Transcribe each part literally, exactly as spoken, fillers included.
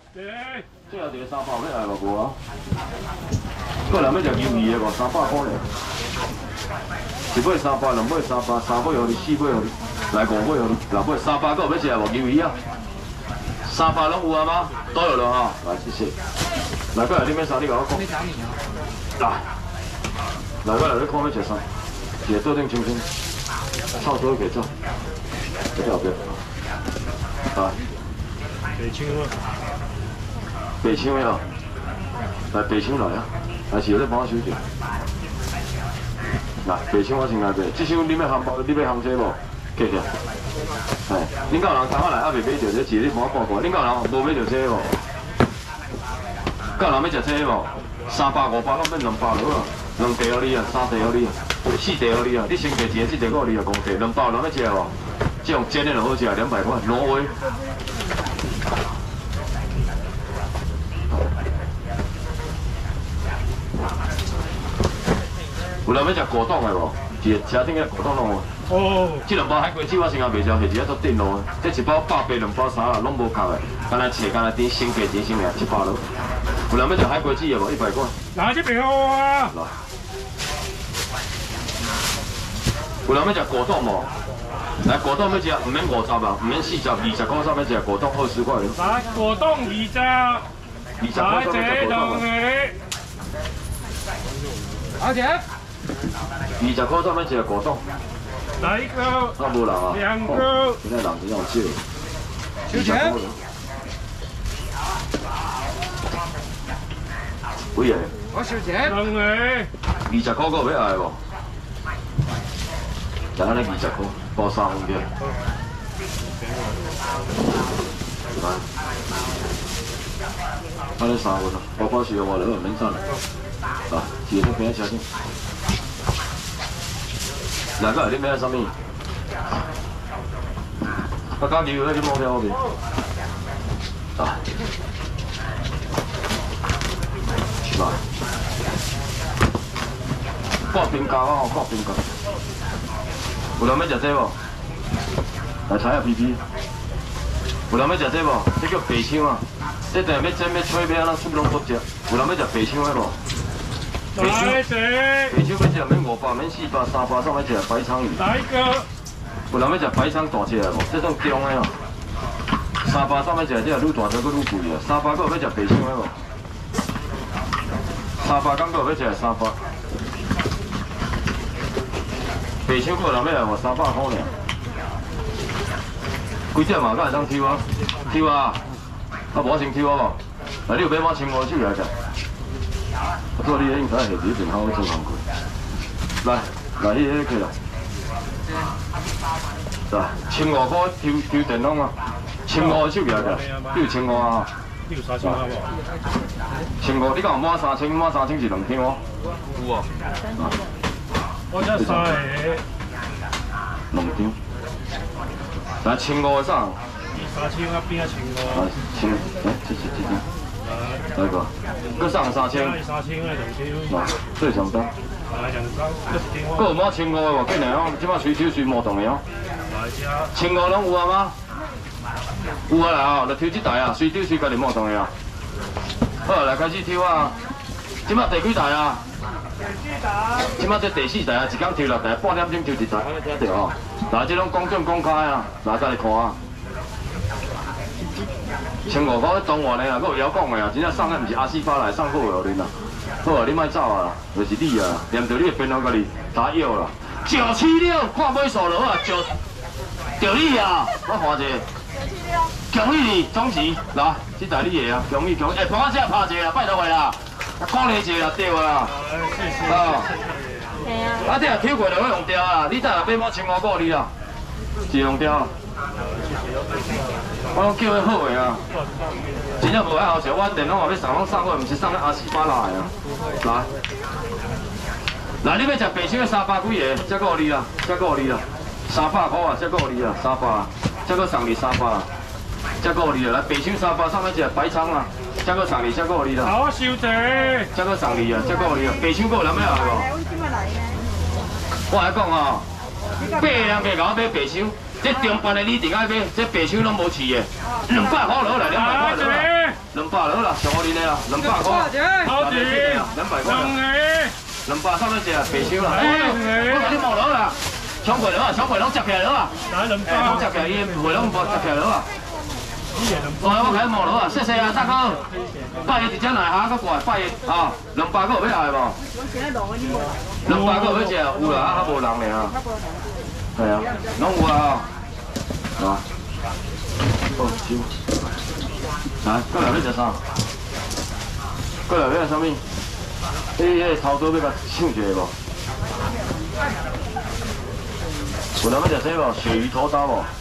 最后一个三百要来无无啊？个人要食鱿鱼的无三百块咧，一尾三百，两尾三百，三尾互你，四尾互你，来五尾互你，六尾三百个要食无鱿鱼啊？三百拢有啊吗？都有了哈，来谢谢。来过来，你要啥？你甲我讲。来，来过来，你看要食啥？一个桌顶清清，臭多给做，这条边。来。白枪啊！白枪啊！来白枪来啊！还是有咧帮我收着。来白枪我先来买，这箱你要含包，你要含这无？客客。哎，恁敢有人刚仔来还未买着这一个，你帮我报过。恁敢有人无买着这无？敢有人要食这无？三百五百拢变两百了啊！两袋互你啊，三袋互你啊，四袋互你啊！你先给一个，这袋我你啊，五袋，两百人要食无？这种煎的就好食，两百块，挪威。有人要食果冻的无？一个车顶个果冻拢有。哦。这两包海龟子我先也袂食，下一个做顶咯。这一包百八，两包三啊，拢无共的。干来切，干来点先价钱先尔，一百咯。有人要食海龟子的无？一百块。来这边好啊。来。有人要食果冻无？来果冻要食，唔免五十啊，唔免四十，二十块上要食果冻二十块。来果冻二十。二十块上要食果冻。好姐。二十块上面一个果冻，来一个，那无人啊，两个，现在人比较少，收钱，几个？我收钱，两个，二十块个要爱无？就安尼二十块，包三分嘅，来，安尼三份啊，包包是我来个免账，啊，几个边小心。来个，你买啥物？我讲牛肉你摸条边。啊。来。挂冰糕啊，挂冰糕。有人要食这无？来猜下 P P。有人要食这无？这叫白枪啊！这等下要蒸要吹要安怎煮拢好食。有人要食白枪的无？白枪，白枪要食免五百，免四百，三百上要食白鲳鱼。来一个。有人要食白鲳大只的无？这种中的哦。三百上要食这愈大只佫愈贵啊！三百佫要食白鲳的无？三百敢佫要食三百。白鲳佫有人要来无？三百块尔。几点嘛？敢会当抽啊？抽啊！啊无先抽啊无？来，你有买买青蛙手来食？我做你应该下几边好做工课。来，来，迄个去啦。来，千五块抽抽电脑啊！千五手来个，你有千五啊？你有三千啊无？千五，你敢有满三千？满三千是两箱哦。有啊。我这三个。两张。来，千五的啥？三千啊，边啊千五。啊，千，哎，这是这张。来个，搁送三千。三千个两千。来，最上单。来两张，搁有满千五的无？紧来哦，即摆随手随摸动的哦。来只。千五拢有啊吗？有啊来哦，来抽这台啊，随手随家己摸动的啊。好，来开始抽啊！即摆第几台啊？第四台。即摆这第四台啊，一工抽六台，半点钟抽一台，安尼听到哦。来，这种公正公开啊，来家己看啊。千五块中原的啦，佫有遥控的啊，真正送的毋是阿西巴来送好的恁啦。好啊，你莫走啊，就是你啊，念着你的编号家己打药啦。九七六看尾数落啊，九，着你啊，我看者。恭喜你，总时来，这台你的啊，恭喜恭喜，哎，帮我这拍一下，拜托的啦，鼓励一下对啦。谢谢。啊。啊，这抽过就要用掉啊，你再来买毛千五个你啦，是用掉。我拢叫伊好个啊，真正无爱好笑。我电脑也要送，拢送好，毋是送咧阿西巴拉的啊。来，来，你要食白鲳的三百几个，才够你啦，才够你啦，三百块啊，才够你啦，三百，才够送你三百，才够你啦。来，白鲳三百，上面一个白鲳啊，才够送你，才够你啦。好，收者。才够送你啊，才够你啊。白鲳佫有人要来无？我来讲哦，八个人计甲我买白鲳。这中班的你一定爱买，这白鲳拢无饲的，两百块落来，两百块落来，两百百了啦，上好恁的啦，两百块。 好钱， 两百块。 两个， 两百三百只，白收啦。我甲你毛了啦，抢过了啊，抢过拢接起来了啊。 来两百， 拢接起来，伊袂拢无接起来了啊。我我甲你毛了啊，谢谢啊，大哥。拜一直接来下个过来，拜一啊，两百个有要来无？两百个有要食，有啦，啊无人尔。系啊，拢有啊。啊。哦，收。来，过来要食啥？过来要食啥物？你迄个头刀要甲抢一个无？有人要食这无？鳕鱼土刀无？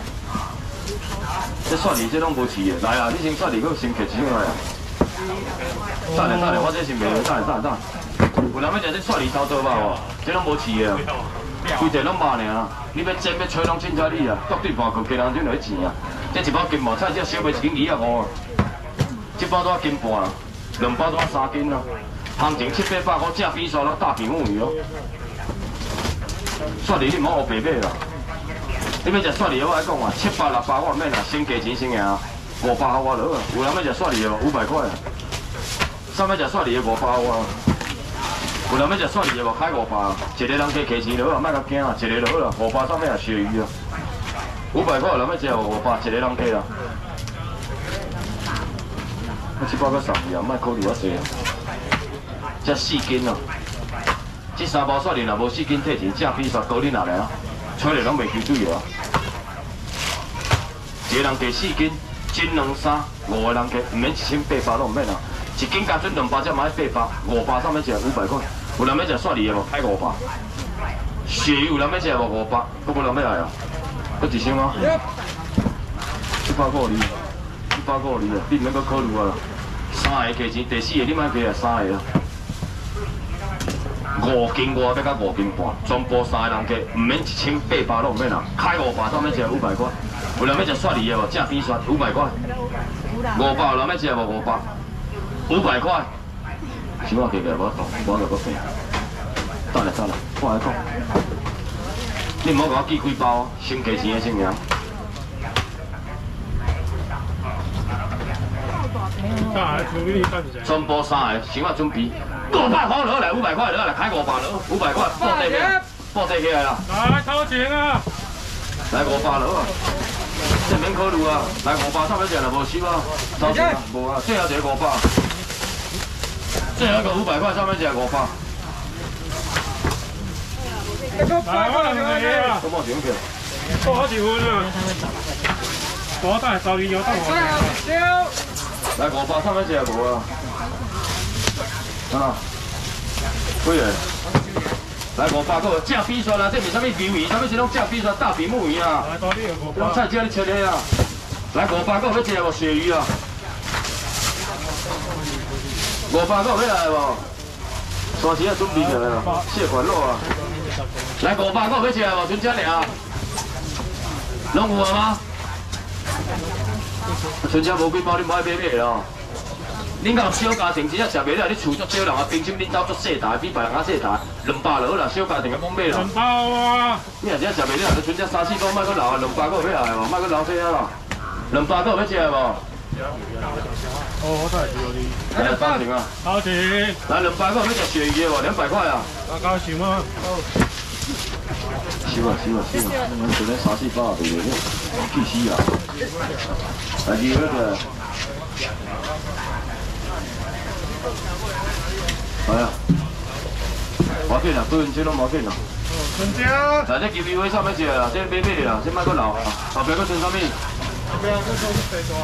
这蒜泥这拢无饲的，来啊！你先蒜泥，佮先摕一箱来啊！等下等下，我这是袂，等下等下等下。有人要食这蒜泥头刀吧无？这拢无饲的，规地拢肉尔。你要煎要吹拢凊彩你啊！绝对半个鸡人就来钱啊！这一包金毛菜只小卖一斤二啊五，这包多斤半，两包多三斤啊。行情七八百块，正比煞了大比目鱼哦。蒜泥你唔好学白买啦。你要食蒜泥，我来讲啊，七百六百我免啦，先加钱先赢，五百我落啊。有人要食蒜泥的，五百块啊。啥要食蒜泥的五百我。有人要食蒜泥的无，开五百，一个人加加钱落啊，莫甲惊啊，一个落啦，五百啥物啊，鳕鱼啊。五百块有人要食五百，一个人加啦。我七百个送你啊，莫考虑我济啊。才四斤哦，这三包蒜泥若无四斤退钱，正比煞高你哪来啊？吹了拢袂记水啊！一个人加四斤，斤两三，五个人加，唔免一千八百都唔免啊！一斤加准两百，才买八百，五百上面食五百块。有人要食蒜泥的无？开五百。鳕鱼有人要食无？五百，佫无人要来啊？佫一箱啊？一百五二，一百五二啊！你唔免佫考虑啊！三个加钱，第四个你莫加啊，三个啊。五斤外要甲五斤半，全部三个人加，唔免一千八百都唔免啦，开五百，上面食五百块。有人要食蒜泥的无？正比蒜五百块。五百有人要食无？五百，五百块。想我加起来无懂，我就搁变。等下等下，我来讲。你唔好甲我记几包，先加钱的先赢。全部三个，先我准备。五百块落来，五百块落来，开五百落，五百块报地起来，报地起来啦！ 来掏钱啊！ 来五百落啊！这免考虑啊！来五百，差不多了，无收啊！掏钱啊！无啊，最后一个五百，最后一个五百块，差不多五百。 来，我两个啊！ 都冇钱票。 多好几分啊！我等下收你油等我。 来五百，差不多无啊！啊，几个？来五百个，正比算啦，这是啥物鱿鱼？啥物是拢正比算大比目鱼啊？用菜椒你切的啊！来五百个要食无鳕鱼啊？五百个要来无？山钱啊准备起来啊，蟹款肉啊！来五百个要食无？剩这俩，拢有啊吗？剩这无几包，你唔爱买买咯。恁讲小家庭真正食袂了，你厝足少人啊，冰箱恁兜足细台，比别人较细台，两百就好啦。小家庭个冇买啦。 两包啊！ 你若真正食袂了，就剩只三四包，莫搁留啊，两百个要来无？莫搁留这啊啦。两百个要食无？ 哦，我再来收你。 来三千啊！ 掏钱。 来两百个要食鳕鱼的无？两百块啊！ 我高兴吗？ 收啊收啊收啊！你们剩咧三四包袂袂了，气死啊！来鱼那个。係啊，冇緊啊，對唔住咯，冇緊啊。 春椒。 嗱，即叫魚尾三蚊隻啊，即俾俾你啦，即買個流啊，後邊嗰剩啥物？後邊嗰剩肥咗啊。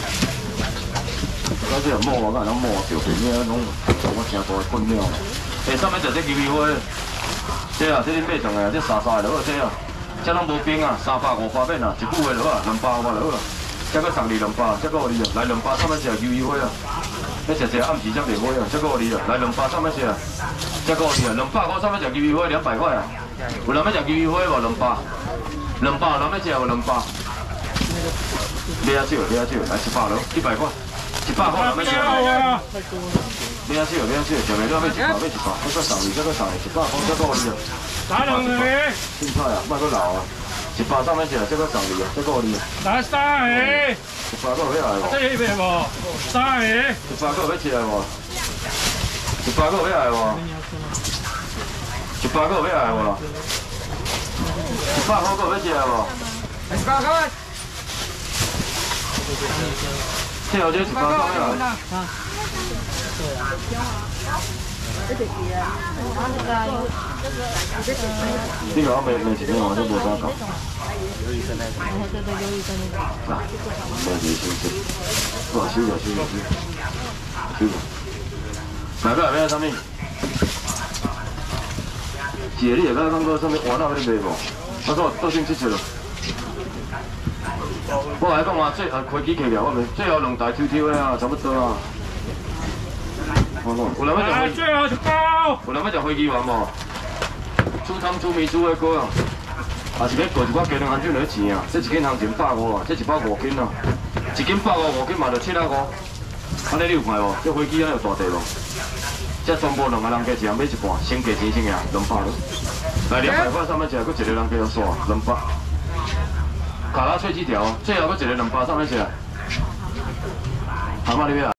嗰啲人摸我，嗰人摸我條皮咩？攏做我成個分量。誒，三蚊隻即叫魚尾，即啊，即你買上嘅，即沙沙就好，即啊，即攏無冰啊，三百五百蚊啊，一股嘅就好啊，兩百我就好啦。即個送你兩百，即個我哋來兩百三蚊隻叫魚尾啊。你食食暗時才袂買啊，這個我哋啊，來兩百三蚊隻啊，這個我哋啊，兩百塊三蚊隻魚尾兩百塊啊，有人要食魚尾無兩百，兩百有人要食無兩百，你啊少，你啊少，來一百咯，一百塊，一百塊有人要食，你啊少，你啊少，食袂了要一百，要一百，這個送你，這個送你，一百塊這個我哋啊， 打兩個。 凊彩啊，莫閣留啊，一一百上面食，这个送你啊，这个你。 来三个， 一百个要来无？ 这一百无，三个。 一百个要吃来无？一百个要来无？一百个要来无？一百块个要吃来无？ 一百个。 这后这一百个要来。这个我没没钱，我就无啥讲。忧郁症那种。对对，忧郁症那种。啊，没没休息，不休息休息休息。哪个要啥物？姐，你下个感觉啥物换到迄个卖无？我说倒先出出咯。我来讲话最后开机起了，我咪最后两台 Q Q 啊，差不多啊。有人要食飞， 最后一包。 有人要食飞机丸无？煮汤煮面煮的锅啊，也是要过一寡鸡卵含酒来钱啊。这一斤行情百五啊，这一包五斤啊，一斤百五五斤嘛就七啊五。安尼你有看无？这飞机安有大地无？这全部两个人加一人买一半，先价钱先赢，两百咯。来两百块上面食，佫一个人加要刷两百。卡拉脆几条，最后佫一个两百上面食。蛤蟆你要？